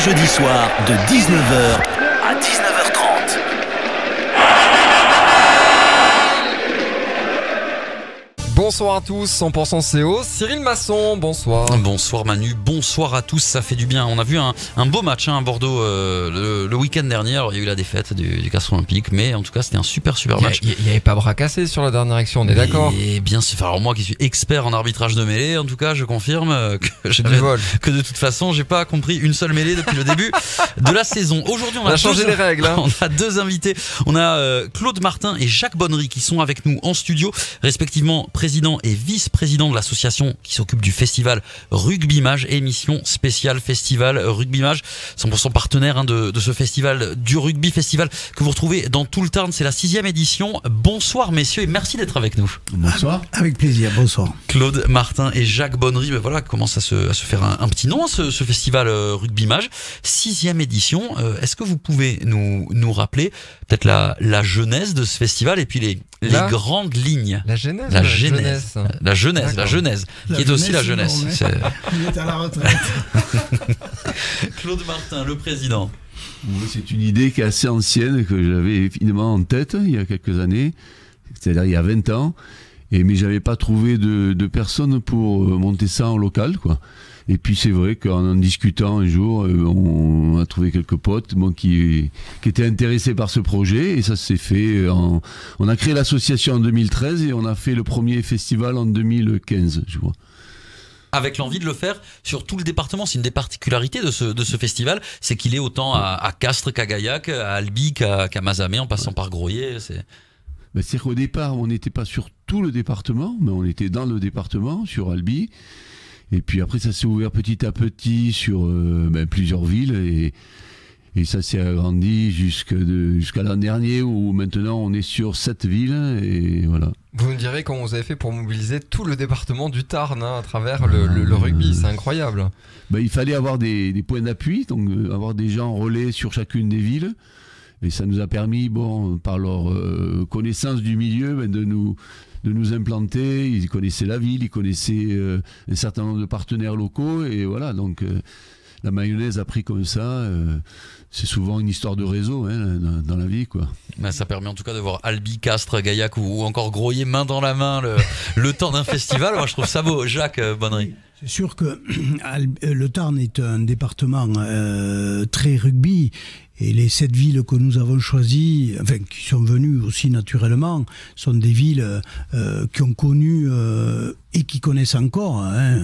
jeudi soir de 19h à 19h30. Bonsoir à tous, 100% CO, Cyril Masson, bonsoir. Bonsoir Manu, bonsoir à tous, ça fait du bien. On a vu un beau match à Bordeaux le week-end dernier. Alors, il y a eu la défaite du Castres Olympique, mais en tout cas c'était un super match. Il n'y avait pas bras cassés sur la dernière action, on est d'accord? Et bien sûr, alors moi qui suis expert en arbitrage de mêlée, en tout cas je confirme que de toute façon j'ai pas compris une seule mêlée depuis le début de la saison. Aujourd'hui on a changé les règles. Hein. On a deux invités, on a Claude Martin et Jacques Bonnery qui sont avec nous en studio, respectivement président et vice-président de l'association qui s'occupe du festival Rugby Mage, émission spéciale festival Rugby Mage, 100% partenaire de ce festival du rugby, festival que vous retrouvez dans tout le Tarn. C'est la 6e édition. Bonsoir messieurs et merci d'être avec nous. Bonsoir. Avec plaisir, bonsoir. Claude Martin et Jacques Bonnery, ben voilà, commence à se faire un petit nom, ce festival Rugby Mage. 6e édition. Est-ce que vous pouvez nous rappeler peut-être la genèse de ce festival et puis les grandes lignes? La genèse. La genèse, qui est aussi la jeunesse. Il est à la retraite. Claude Martin, le président. C'est une idée qui est assez ancienne, que j'avais évidemment en tête il y a quelques années, c'est-à-dire il y a 20 ans, mais j'avais pas trouvé de personnes pour monter ça en local, quoi. Et puis c'est vrai qu'en discutant un jour, on a trouvé quelques potes qui étaient intéressés par ce projet, et ça s'est fait. On a créé l'association en 2013 et on a fait le premier festival en 2015, je crois. Avec l'envie de le faire sur tout le département. C'est une des particularités de ce festival, c'est qu'il est autant à Castres qu'à Gaillac, à Albi qu'à Mazamet, en passant par Groyer. C'est qu'au départ, on n'était pas sur tout le département, mais on était dans le département, sur Albi. Et puis après, ça s'est ouvert petit à petit sur plusieurs villes et ça s'est agrandi jusqu'à l'an dernier où maintenant on est sur 7 villes et voilà. Vous me direz comment vous avez fait pour mobiliser tout le département du Tarn à travers le rugby, c'est incroyable. Il fallait avoir des points d'appui, donc avoir des gens relais sur chacune des villes. Et ça nous a permis, par leur connaissance du milieu, de nous implanter. Ils connaissaient la ville, ils connaissaient un certain nombre de partenaires locaux. Et voilà, donc la mayonnaise a pris comme ça. C'est souvent une histoire de réseau dans la vie, quoi. Ça permet en tout cas de voir Albi, Castres, Gaillac ou encore Groyer main dans la main le temps d'un festival. Moi je trouve ça beau. Jacques Bonnery. C'est sûr que le Tarn est un département très rugby et les 7 villes que nous avons choisies, qui sont venues aussi naturellement, sont des villes qui ont connu et qui connaissent encore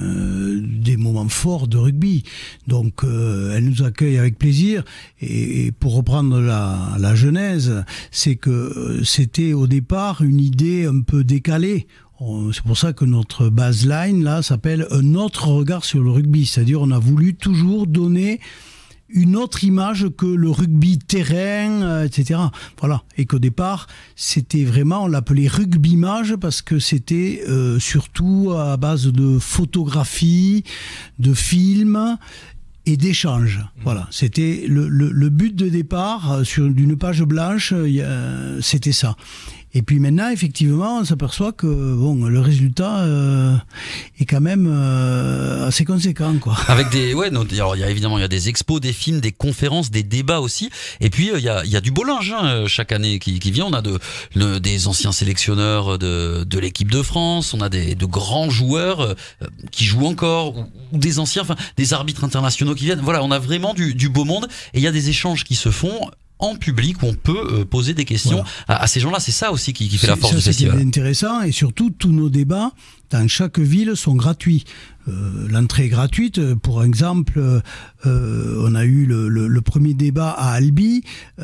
des moments forts de rugby. Donc elles nous accueillent avec plaisir et pour reprendre la genèse, c'est que c'était au départ une idée un peu décalée. C'est pour ça que notre baseline là s'appelle un autre regard sur le rugby, c'est-à-dire on a voulu toujours donner une autre image que le rugby terrain, etc. Voilà, et qu'au départ c'était vraiment, on l'appelait rugby mage parce que c'était surtout à base de photographie, de films et d'échanges. Voilà, c'était le but de départ d'une page blanche, c'était ça. Et puis maintenant, effectivement, on s'aperçoit que le résultat est quand même assez conséquent, quoi. Avec alors, il y a des expos, des films, des conférences, des débats aussi. Et puis il y a du beau linge chaque année qui vient. On a des anciens sélectionneurs de l'équipe de France. On a de grands joueurs qui jouent encore ou des anciens, des arbitres internationaux qui viennent. Voilà, on a vraiment du beau monde et il y a des échanges qui se font en public où on peut poser des questions à ces gens-là. C'est ça aussi qui fait la force du festival. C'est intéressant et surtout tous nos débats dans chaque ville sont gratuits. L'entrée est gratuite. Pour exemple, on a eu le premier débat à Albi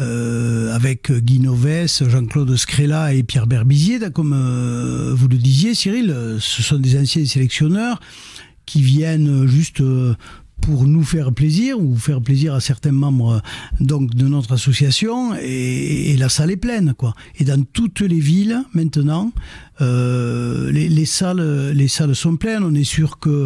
avec Guy Novès, Jean-Claude Scrella et Pierre Berbizier. Comme vous le disiez, Cyril, ce sont des anciens sélectionneurs qui viennent juste pour nous faire plaisir ou faire plaisir à certains membres donc de notre association et la salle est pleine, quoi. Et dans toutes les villes maintenant les salles sont pleines. On est sûr que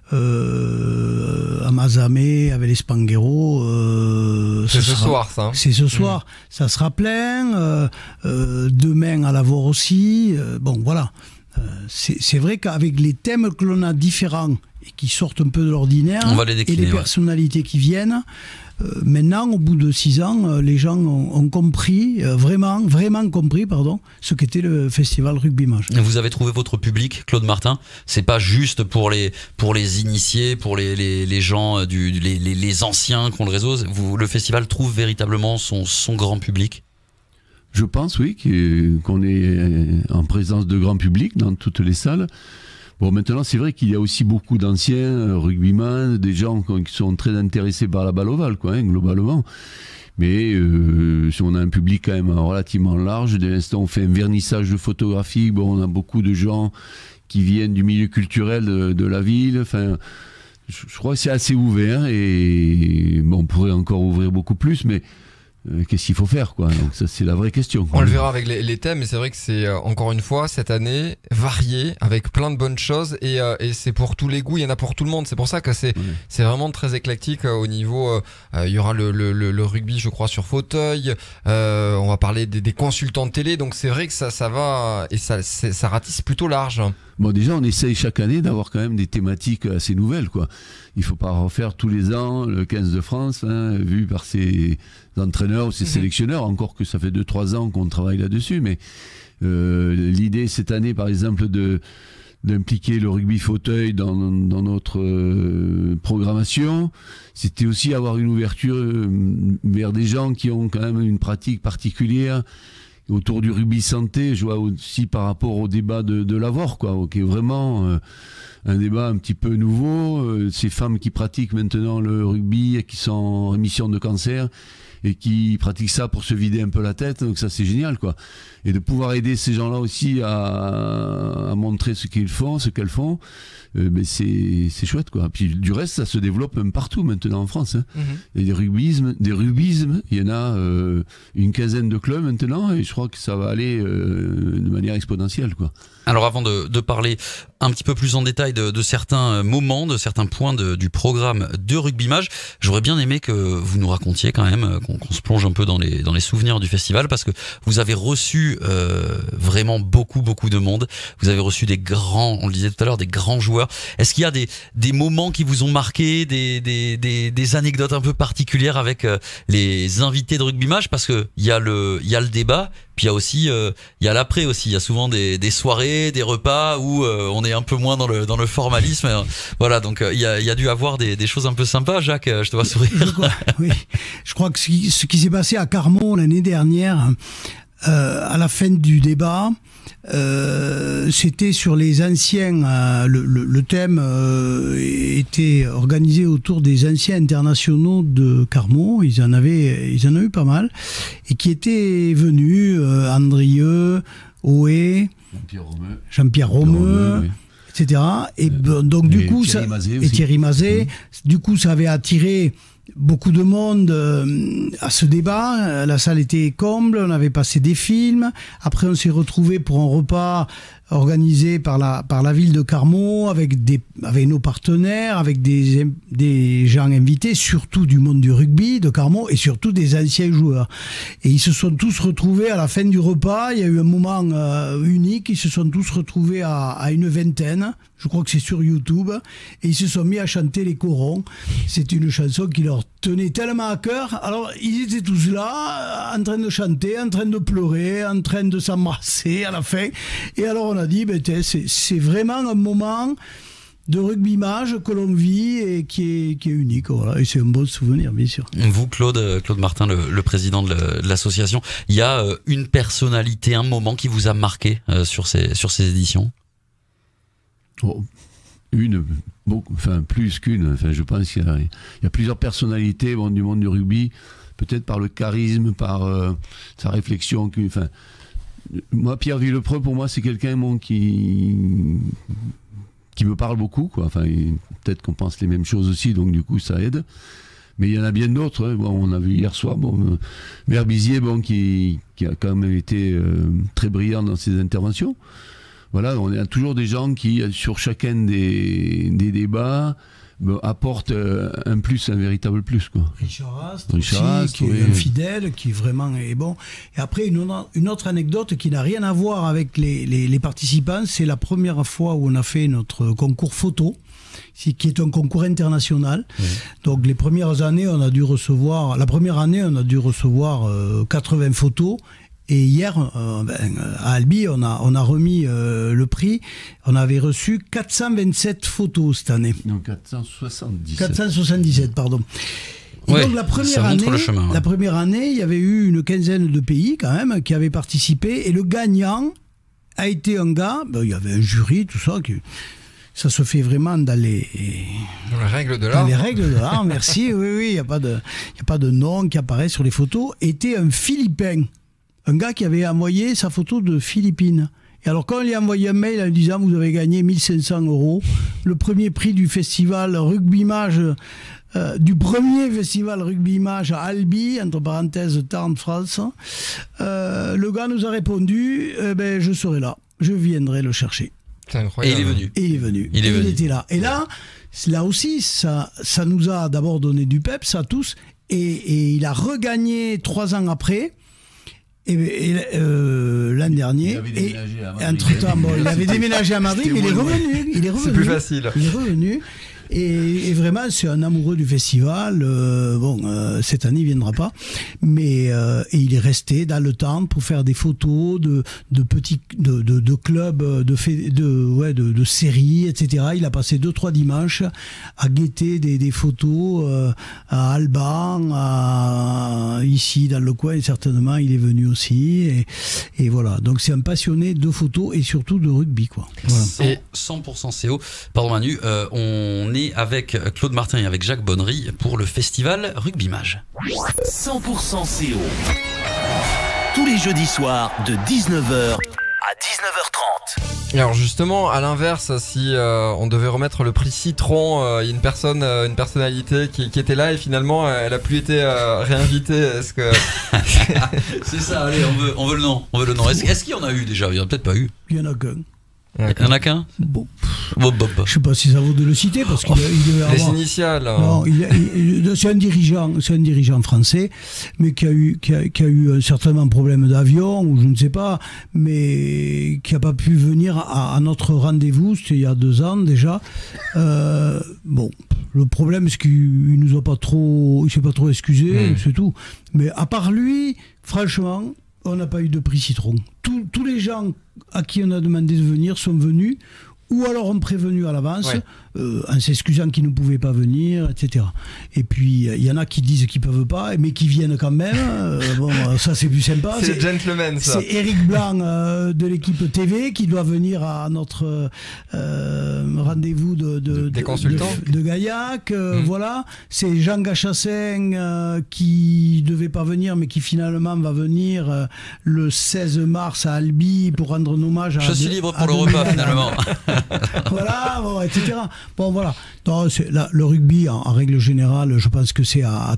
à Mazamet avec les Spanghero c'est ce soir ça. C'est ce soir, ça sera plein. Demain à Lavore aussi. Bon voilà. C'est vrai qu'avec les thèmes que l'on a différents et qui sortent un peu de l'ordinaire. On va les décliner, et les personnalités qui viennent. Maintenant, au bout de 6 ans, les gens ont compris, vraiment compris, ce qu'était le festival Rugby Mage. Vous avez trouvé votre public, Claude Martin. C'est pas juste pour les initiés, pour les gens, les anciens qui ont le réseau. Le festival trouve véritablement son grand public. Je pense, oui, qu'on est en présence de grand public dans toutes les salles. Bon, maintenant, c'est vrai qu'il y a aussi beaucoup d'anciens rugbyman, des gens qui sont très intéressés par la balle ovale, quoi, globalement. Mais si on a un public quand même relativement large, dès l'instant on fait un vernissage de photographie, bon, on a beaucoup de gens qui viennent du milieu culturel de la ville. Enfin, je crois que c'est assez ouvert et bon, on pourrait encore ouvrir beaucoup plus, mais qu'est-ce qu'il faut faire, quoi? Donc ça, c'est la vraie question, quoi. On le verra avec les thèmes, mais c'est vrai que c'est encore une fois cette année varié avec plein de bonnes choses et c'est pour tous les goûts, il y en a pour tout le monde. C'est pour ça que c'est vraiment très éclectique au niveau. Il y aura le rugby, je crois, sur fauteuil. On va parler des consultants de télé, donc c'est vrai que ça va et ça ratisse plutôt large. Bon, déjà, on essaye chaque année d'avoir quand même des thématiques assez nouvelles, quoi. Il faut pas refaire tous les ans le 15 de France, hein, vu par ses entraîneurs ou ses sélectionneurs, encore que ça fait 2-3 ans qu'on travaille là-dessus, mais l'idée cette année, par exemple, d'impliquer le rugby fauteuil dans notre programmation, c'était aussi avoir une ouverture vers des gens qui ont quand même une pratique particulière autour du rugby santé. Je vois aussi par rapport au débat de l'Avor, quoi, qui est vraiment un débat un petit peu nouveau. Ces femmes qui pratiquent maintenant le rugby et qui sont en rémission de cancer et qui pratiquent ça pour se vider un peu la tête, donc ça c'est génial, quoi. Et de pouvoir aider ces gens-là aussi à montrer ce qu'ils font, ce qu'elles font, ben c'est chouette, quoi. Puis du reste, ça se développe même partout maintenant en France, hein. Et des rugbyismes, il y en a une quinzaine de clubs maintenant, et je crois que ça va aller de manière exponentielle, quoi. Alors avant de parler un petit peu plus en détail de certains moments, de certains points du programme de Rugby Mage, j'aurais bien aimé que vous nous racontiez quand même, qu'on se plonge un peu dans les souvenirs du festival, parce que vous avez reçu vraiment beaucoup de monde. Vous avez reçu des grands, on le disait tout à l'heure, des grands joueurs. Est-ce qu'il y a des moments qui vous ont marqué, des anecdotes un peu particulières avec les invités de Rugby Mage? Parce que il y a le débat, puis il y a aussi il y a l'après aussi. Il y a souvent des soirées, des repas où on est un peu moins dans le formalisme. Voilà, donc il y a dû avoir des choses un peu sympas. Jacques, je te vois sourire. Je crois que ce qui s'est passé à Carmont l'année dernière, à la fin du débat, c'était sur les anciens. Le thème était organisé autour des anciens internationaux de Carmont. Ils en ont eu pas mal, et qui étaient venus, Andrieux, Oé, Jean-Pierre Romeu, oui, etc. Et donc du coup, Thierry Mazet, du coup, ça avait attiré beaucoup de monde à ce débat. La salle était comble, on avait passé des films. Après, on s'est retrouvés pour un repas organisé par la ville de Carmont avec nos partenaires, avec des gens invités, surtout du monde du rugby de Carmont et surtout des anciens joueurs. Et ils se sont tous retrouvés à la fin du repas. Il y a eu un moment unique. Ils se sont tous retrouvés à une vingtaine. Je crois que c'est sur YouTube. Et ils se sont mis à chanter les corons. C'est une chanson qui leur tenait tellement à cœur. Alors, ils étaient tous là, en train de chanter, en train de pleurer, en train de s'embrasser à la fin. Et alors, on a dit, c'est vraiment un moment de Rugby Mage que l'on vit et qui est unique. Voilà. Et c'est un bon souvenir, bien sûr. Vous, Claude Martin, le président de l'association, il y a une personnalité, un moment qui vous a marqué sur ces éditions? Plus qu'une. Enfin, je pense qu'il y a plusieurs personnalités du monde du rugby, peut-être par le charisme, par sa réflexion. Moi, Pierre Villepreux, pour moi, c'est quelqu'un qui me parle beaucoup, quoi. Enfin, peut-être qu'on pense les mêmes choses aussi, donc du coup, ça aide. Mais il y en a bien d'autres, hein. Bon, on a vu hier soir Berbizier, qui a quand même été très brillant dans ses interventions. Voilà, on a toujours des gens qui, sur chacun des débats, apporte un véritable plus, quoi. Richard Astre aussi, Astre, qui est oui. un fidèle, qui vraiment est bon. Et après, une autre anecdote qui n'a rien à voir avec les participants, c'est la première fois où on a fait notre concours photo, qui est un concours international. Donc les premières années, on a dû recevoir 80 photos. Et hier, à Albi, on a remis le prix. On avait reçu 427 photos cette année. Non, 477. 477, pardon. Et Ouais, donc la ça montre le chemin, ouais. la première année, il y avait eu une quinzaine de pays quand même qui avaient participé. Et le gagnant a été un gars, il y avait un jury, tout ça, ça se fait vraiment dans les règles de dans l'art. les règles de l'art, merci. Oui, il n'y a pas de nom qui apparaît sur les photos. Était un Philippin. Un gars qui avait envoyé sa photo de Philippines. Et alors, quand on lui a envoyé un mail en lui disant « Vous avez gagné 1500 €, le premier prix du festival Rugby Image, du premier festival Rugby Image à Albi, entre parenthèses, Tarn, France, le gars nous a répondu je serai là, je viendrai le chercher. » C'est Et incroyable. il est venu. Et il est venu. Il est venu. était là. Et là aussi, ça nous a d'abord donné du peps à tous. Et il a regagné 3 ans après. Et l'an dernier. Il avait déménagé à Madrid. Entre-temps, il avait déménagé à Madrid, mais il est revenu. C'est plus facile. Il est revenu. Et vraiment, c'est un amoureux du festival. Cette année, il viendra pas. Mais et il est resté dans le temps pour faire des photos de petits de clubs, de séries, etc. Il a passé 2-3 dimanches à guetter des photos à Alban, ici dans le coin. Et certainement, il est venu aussi. Et voilà. Donc, c'est un passionné de photos et surtout de rugby, quoi. Voilà. Et 100% CO. Pardon Manu, on est avec Claude Martin et avec Jacques Bonnery pour le festival Rugby Image. 100% CO. Tous les jeudis soirs de 19h à 19h30. Et alors justement, à l'inverse, si on devait remettre le prix Citron, il y a une personnalité qui était là et finalement elle a plus été réinvitée. Est-ce que C'est ça, allez, on veut le nom. Est-ce qu'il y en a eu déjà? Il n'y en a peut-être pas eu. Il y en a qu'un. Il y en a qu'un? Bon. Bob. Je sais pas si ça vaut de le citer parce qu'il devait les avoir... initiales Non, c'est un dirigeant français, mais qui a eu certainement un problème d'avion ou je ne sais pas, mais qui a pas pu venir à notre rendez-vous. C'était il y a 2 ans déjà. Le problème c'est qu'il nous a pas trop, il s'est pas trop excusé, c'est tout. Mais à part lui, franchement, on n'a pas eu de prix Citron. Tous les gens à qui on a demandé de venir sont venus, ou alors ont prévenu à l'avance, en s'excusant qu'ils ne pouvaient pas venir, etc. Et puis, il y en a qui disent qu'ils ne peuvent pas, mais qui viennent quand même. Ça, c'est plus sympa. C'est gentleman, ça. C'est Eric Blanc de l'équipe TV qui doit venir à notre rendez-vous des consultants de Gaillac. Voilà. C'est Jean Gachassin qui ne devait pas venir, mais qui finalement va venir le 16 mars à Albi pour rendre un hommage à... Je suis libre pour le repas, finalement. Voilà, etc. Bon, voilà. Non, le rugby, en règle générale, je pense que c'est à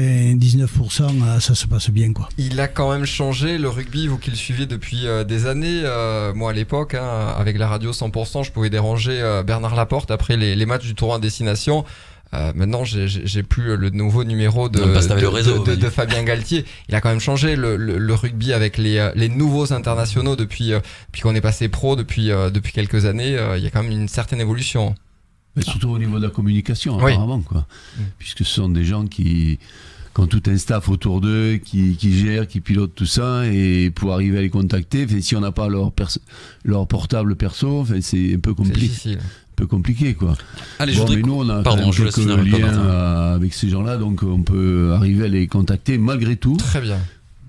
99%, ça se passe bien, quoi. Il a quand même changé le rugby, vous qui le suivez depuis des années. Moi, à l'époque, avec la radio 100%, je pouvais déranger Bernard Laporte après les matchs du tournoi à destination. Maintenant, j'ai plus le nouveau numéro de Fabien Galtier. Il a quand même changé le rugby avec les nouveaux internationaux depuis qu'on est passé pro depuis quelques années. Il y a quand même une certaine évolution. Mais surtout au niveau de la communication, apparemment, quoi. Puisque ce sont des gens qui ont tout un staff autour d'eux, qui gèrent, qui pilotent tout ça, et pour arriver à les contacter, si on n'a pas leur portable perso, c'est un peu compliqué. C'est difficile. Un peu compliqué, quoi. Allez, mais nous on a quelques liens avec ces gens-là, donc on peut arriver à les contacter malgré tout. Très bien.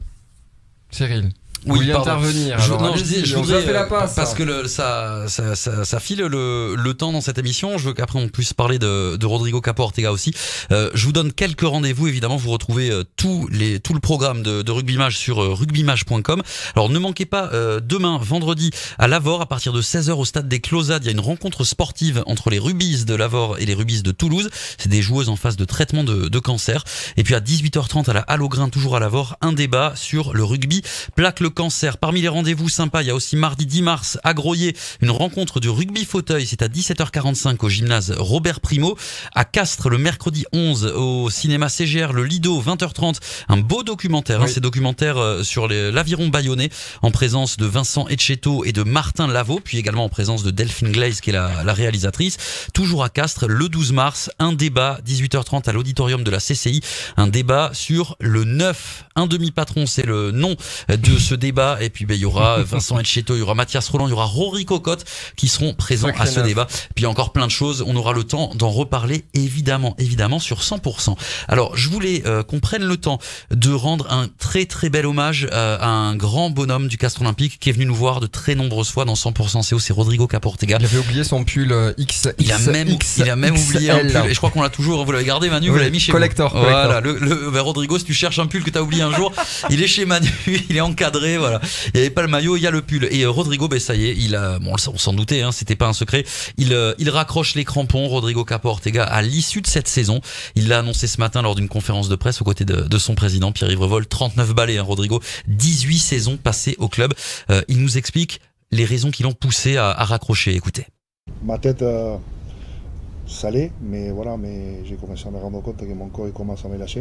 Cyril, vous Oui, vouliez pardon. intervenir. Je On voudrais fait la passe. parce que ça file le temps dans cette émission. Je veux qu'après on puisse parler de Rodrigo Capo Ortega aussi. Je vous donne quelques rendez-vous. Évidemment, vous retrouvez tout le programme de Rugby Image sur rugbyimage.com. Alors ne manquez pas demain, vendredi, à Lavore, à partir de 16h au stade des Closades, il y a une rencontre sportive entre les Rubis de Lavore et les Rubis de Toulouse. C'est des joueuses en phase de traitement de cancer. Et puis à 18h30 à la Halle au Grain, toujours à Lavore, un débat sur le rugby plaque le le cancer. Parmi les rendez-vous sympas, il y a aussi mardi 10 mars à Groyer, une rencontre du rugby fauteuil. C'est à 17h45 au gymnase Robert Primo. À Castres, le mercredi 11 au cinéma CGR, le Lido, 20h30. Un beau documentaire, oui. C'est documentaire sur l'aviron bayonnais en présence de Vincent Etcheto et de Martin Lavaux, puis également en présence de Delphine Glaise qui est la réalisatrice. Toujours à Castres, le 12 mars, un débat, 18h30 à l'auditorium de la CCI, un débat sur le 9. Un demi-patron, c'est le nom de ce débat. Et puis il y aura Vincent Etcheto, il y aura Mathias Roland, il y aura Rory Cocotte qui seront présents à ce débat. Puis encore plein de choses, on aura le temps d'en reparler évidemment sur 100%. Alors je voulais qu'on prenne le temps de rendre un très très bel hommage à un grand bonhomme du Castres Olympique qui est venu nous voir de très nombreuses fois dans 100% CO, c'est Rodrigo Caportega. Il avait oublié son pull X. Il a même oublié un pull, et je crois qu'on l'a toujours, vous l'avez gardé Manu, vous l'avez mis chez collector, vous. Voilà, Rodrigo, si tu cherches un pull que t'as oublié un jour, il est chez Manu, il est encadré, voilà. Il n'y avait pas le maillot, il y a le pull. Et Rodrigo, ça y est, on s'en doutait, c'était pas un secret. Il raccroche les crampons, Rodrigo Caportega, à l'issue de cette saison. Il l'a annoncé ce matin lors d'une conférence de presse aux côtés de son président Pierre-Yves Revol. 39 balais, Rodrigo, 18 saisons passées au club. Il nous explique les raisons qui l'ont poussé à raccrocher. Écoutez. Ma tête salée, mais j'ai commencé à me rendre compte que mon corps il commence à me lâcher.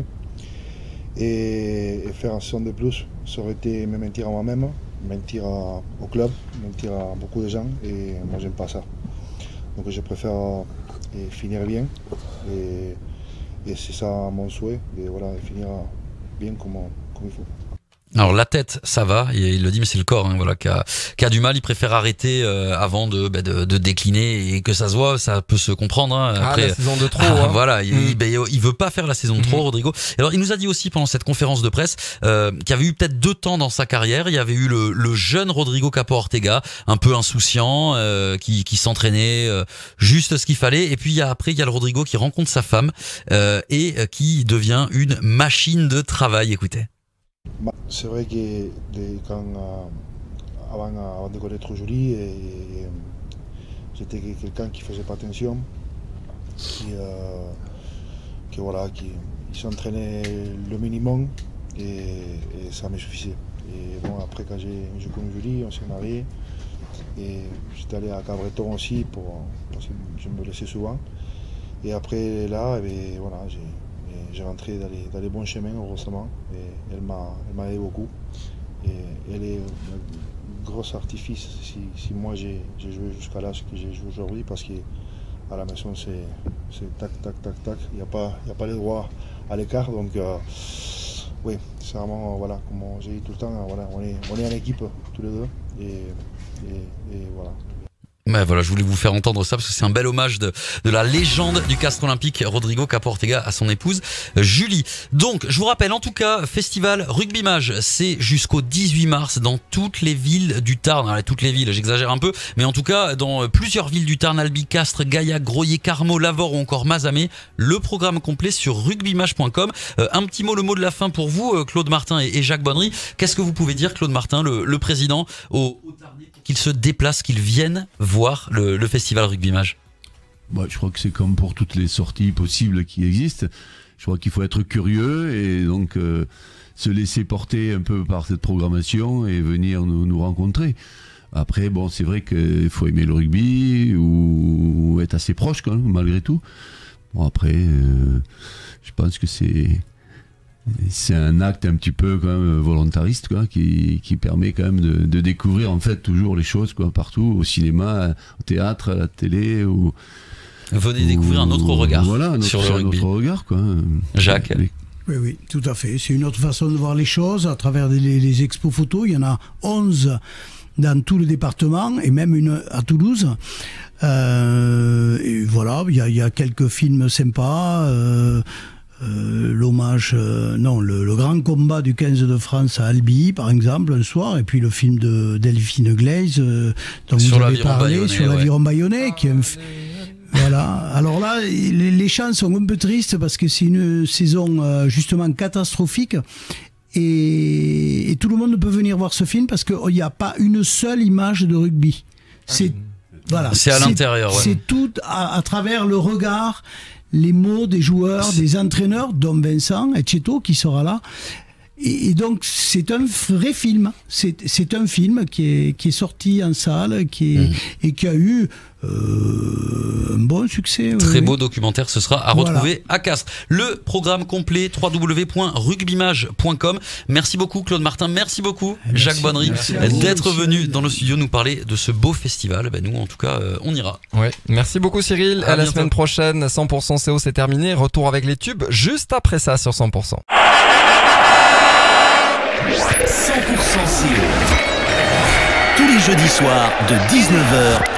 Et faire un saison de plus, ça aurait été me mentir à moi-même, mentir au club, mentir à beaucoup de gens, et moi j'aime pas ça. Donc je préfère finir bien, et c'est ça mon souhait, de finir bien comme il faut. Alors la tête, ça va, il le dit, mais c'est le corps qui a du mal. Il préfère arrêter avant de décliner, et que ça se voit, ça peut se comprendre. Après, la saison de trop. Voilà, il veut pas faire la saison de trop, Rodrigo. Alors il nous a dit aussi pendant cette conférence de presse qu'il y avait eu peut-être 2 temps dans sa carrière. Il y avait eu le jeune Rodrigo Caportega, un peu insouciant, qui s'entraînait juste ce qu'il fallait. Et puis après il y a le Rodrigo qui rencontre sa femme et qui devient une machine de travail. Écoutez. C'est vrai que avant de connaître Julie, j'étais quelqu'un qui faisait pas attention, qui s'entraînait le minimum, et ça me suffisait. Et bon, après quand j'ai connu Julie, on s'est mariés, et j'étais allé à Cabreton aussi parce que je me laissais souvent. Et après là, j'ai rentré dans les bons chemins, heureusement, et elle m'a aidé beaucoup. Et elle est un gros artifice si moi j'ai joué jusqu'à l'âge que j'ai joué aujourd'hui, parce qu'à la maison c'est tac, tac, tac, tac, il n'y a pas les droits à l'écart, donc oui, c'est vraiment, comme j'ai dit tout le temps, on est en équipe tous les deux, et voilà. Mais voilà, je voulais vous faire entendre ça parce que c'est un bel hommage de la légende du Castres Olympique, Rodrigo Caportega, à son épouse Julie. Donc, je vous rappelle, en tout cas, festival Rugby Mage, c'est jusqu'au 18 mars dans toutes les villes du Tarn. Alors, toutes les villes, j'exagère un peu, mais en tout cas, dans plusieurs villes du Tarn, Albi, Castres, Gaillac, Groyer, Carmaux, Lavore ou encore Mazamet. Le programme complet sur rugbymage.com. Un petit mot, le mot de la fin pour vous, Claude Martin et Jacques Bonnery. Qu'est-ce que vous pouvez dire, Claude Martin, le président, au Tarnais, pour qu'il se déplace, qu'il vienne voir le festival Rugby Mage? Je crois que c'est comme pour toutes les sorties possibles qui existent. Je crois qu'il faut être curieux et donc se laisser porter un peu par cette programmation et venir nous rencontrer. Après, c'est vrai qu'il faut aimer le rugby ou être assez proche quand même, malgré tout. Après, je pense que c'est un acte un petit peu quand même volontariste, qui permet quand même de découvrir en fait toujours les choses partout, au cinéma, au théâtre, à la télé. Venez découvrir un autre regard sur le rugby. Un autre regard, Jacques. Oui, tout à fait. C'est une autre façon de voir les choses à travers les expos photos. Il y en a 11 dans tout le département et même une à Toulouse. Et voilà, il y a quelques films sympas. L'hommage, le grand combat du 15 de France à Albi, par exemple, un soir, et puis le film de Delphine Glaise, dont vous avez parlé, sur l'aviron bayonnais, qui est voilà. Alors là, les chants sont un peu tristes parce que c'est une saison justement catastrophique. Et tout le monde peut venir voir ce film parce qu'il n'y a pas une seule image de rugby. C'est à l'intérieur. C'est tout à travers le regard, les mots des joueurs, des entraîneurs, dont Vincent Etcheto qui sera là. Et donc c'est un vrai film. C'est un film qui est sorti en salle, et qui a eu un bon succès. Très beau documentaire, ce sera à retrouver à Castres. Le programme complet www.rugbymage.com. Merci beaucoup Claude Martin, merci beaucoup Jacques Bonnery d'être venu dans le studio nous parler de ce beau festival. Nous en tout cas on ira. Ouais. Merci beaucoup Cyril, à la semaine prochaine. 100% CO c'est terminé, retour avec les tubes juste après ça sur 100%. 100% CO. Tous les jeudis soirs de 19h